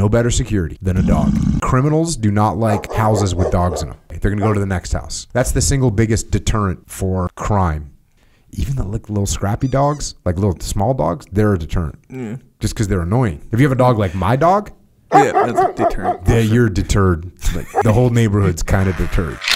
no better security than a dog. Criminals do not like houses with dogs in them. They're going to go to the next house. That's the single biggest deterrent for crime. Even the little scrappy dogs, like little small dogs, they're a deterrent. Yeah. Just because they're annoying. If you have a dog like my dog, yeah, that's a deterrent. You're deterred. Like, the whole neighborhood's kind of deterred.